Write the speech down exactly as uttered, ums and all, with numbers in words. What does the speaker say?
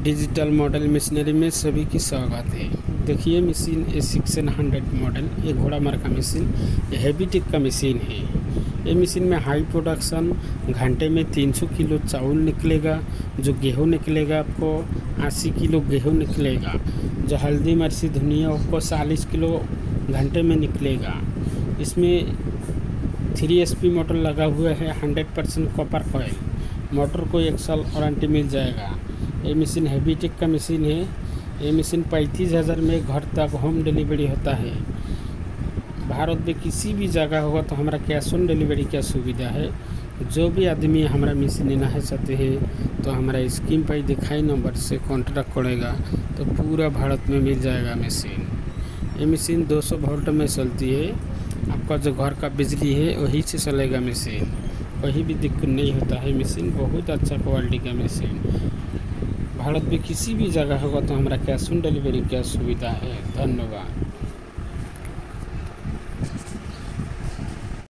Digital model machinery में सभी की स्वागत है। देखिए machine A six hundred model, ये घोड़ा मार का मशीन, ये हैवी टेक का मशीन है। ये मशीन में हाई प्रोडक्शन, घंटे में तीन सौ किलो चावल निकलेगा। जो गेहूँ निकलेगा आपको अस्सी किलो गेहूँ निकलेगा। जो हल्दी मिर्ची धनिया आपको चालीस किलो घंटे में निकलेगा। इसमें थ्री एस पी मोटर लगा हुआ है, hundred percent copper coil. Motor को एक साल वारंटी मिल जाएगा। ये मशीन हैवी टेक का मशीन है। ये मशीन पैंतीस हज़ार में घर तक होम डिलीवरी होता है। भारत में किसी भी जगह होगा तो हमारा कैश ऑन डिलीवरी की सुविधा है। जो भी आदमी हमारा मशीन लेना है चाहते हैं तो हमारा स्क्रीन पर दिखाई नंबर से कॉन्टैक्ट करेगा तो पूरा भारत में मिल जाएगा मशीन। ये मशीन दो सौ वोल्ट में चलती है। आपका जो घर का बिजली है वही से चलेगा मशीन, कहीं भी दिक्कत नहीं होता है। मशीन बहुत अच्छा क्वालिटी का मशीन। भारत में किसी भी जगह होगा तो हमारा कैश ऑन डिलीवरी की सुविधा है। धन्यवाद।